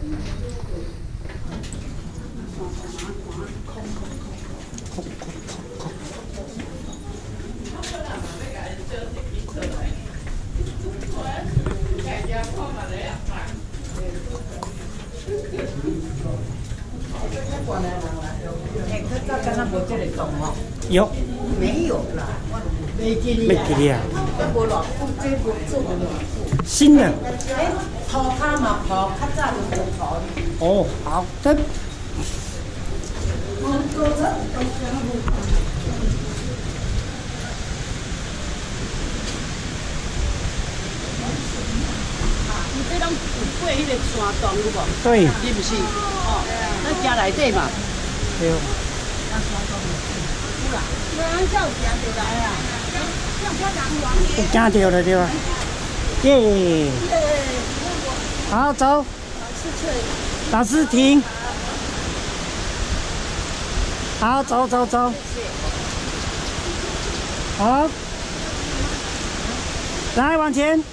有。 没有啦，没给你。 没给你啊？ 我老夫这个做我老夫。 新的。 哎，泡它嘛泡，较早就无泡。 哦，好的。 你这拢有过迄个山洞有无？ 对。 是不是？哦，咱家内底嘛。 对。有惊到了对吧？耶！好，走。老师停。好，走走走。好。来，往前。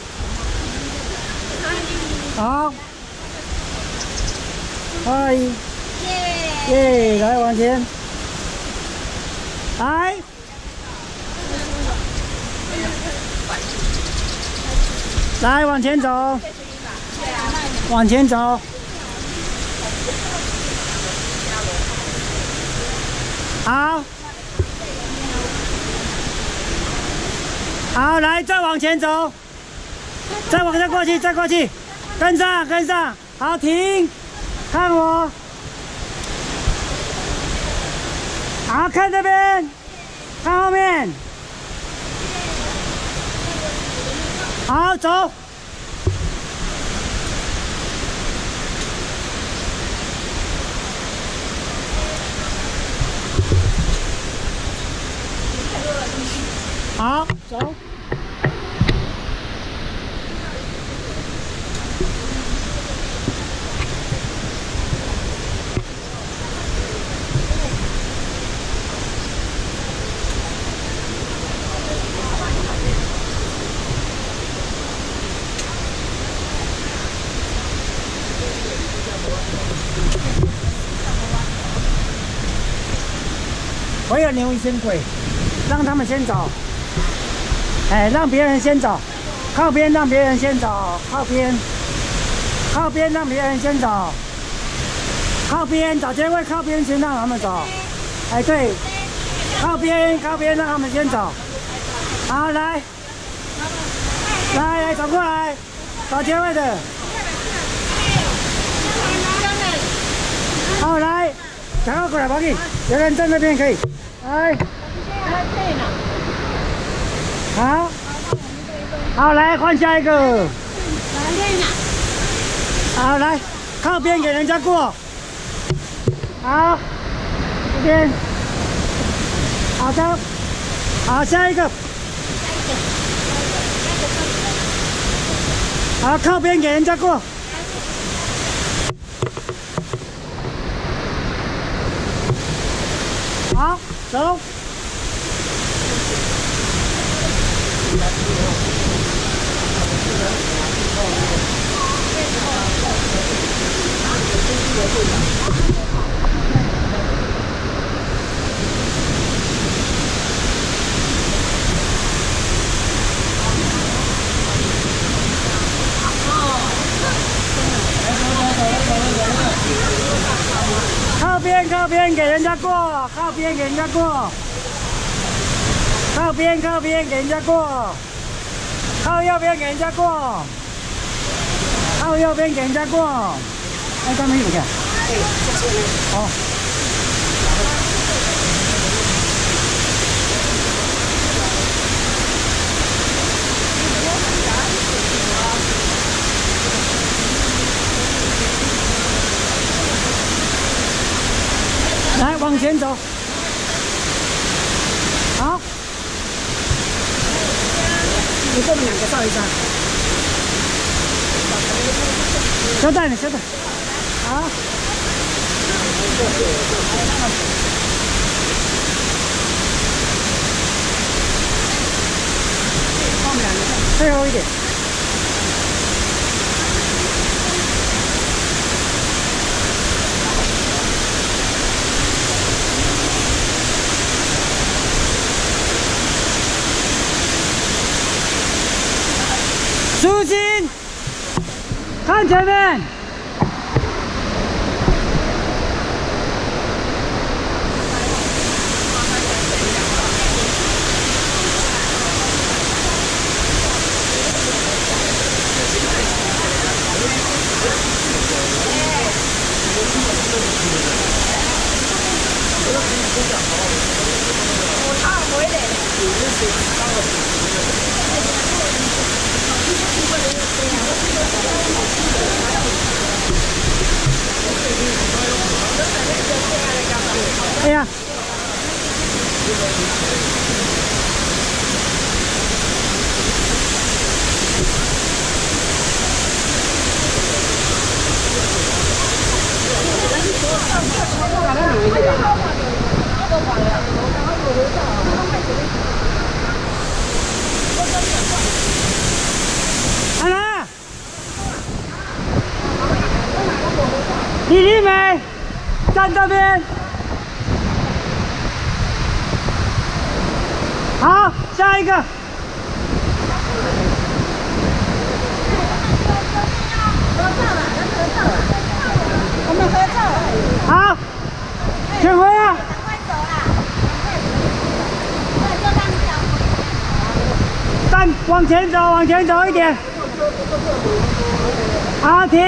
好。嗨。耶！来，往前。来。来，往前走。往前走。好。好，来，再往前走。再过去，再过去。跟上，跟上。好，停。看我。好，看这边。看后面。好，走。好，走。我有牛一身鬼，让他们先走。哎，让别人先走，靠边让别人先走，靠边，靠边让别人先走，靠边找机会靠边先让他们走。哎，对，靠边让他们先走。好，来，来走过来，找机会的。好，来，赶快过来，宝弟，有人站那边可以。来，好，好，来换下一个。好，来靠边给人家过。好，这边。好的，好，下一个。好，靠边给人家过。好，走。靠边给人家过，靠边给人家过，靠边给人家过，靠右边给人家过，靠右边给人家过。哎，他们有看？对，就是那个。哦。来，往前走。好。你跟我们两个照一张。交代你，交代。好。后面两个，最后一点。 看前面。哎呀！安娜，李丽美，站这边。好，下一个。 我们合照。 好，请回啊。 赶快走啦！对，就让你走。 站，往前走，往前走一点。好，停。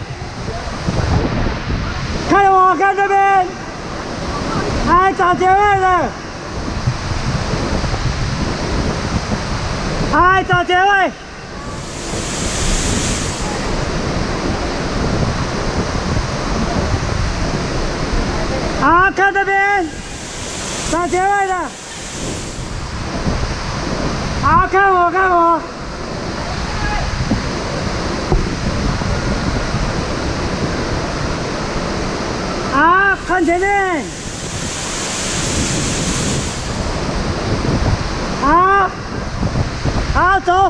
看我，看这边。来，找前面的。来，找前位。好，看这边，找前位的。好，看我，看我。好，看前面。好，好，走。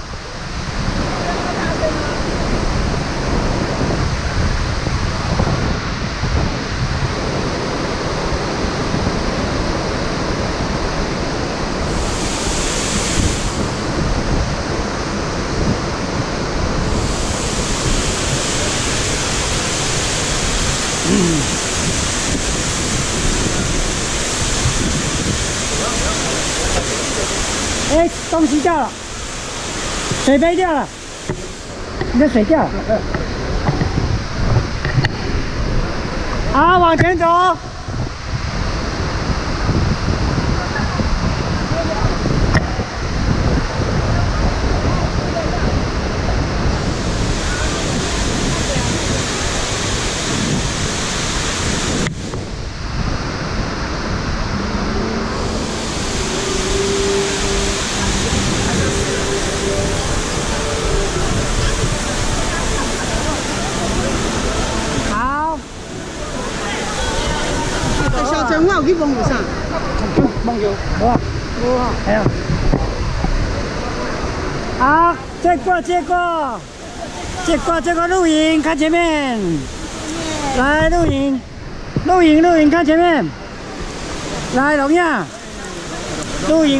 哎，东西掉了，水杯掉了，你的水掉了。好，往前走。 我有去蒙有啥？ 蒙有，好啊，哎呀，好，接过，接过，接过，这个录影，看前面，来录影，录影，录影，看前面，来荣耀，录影。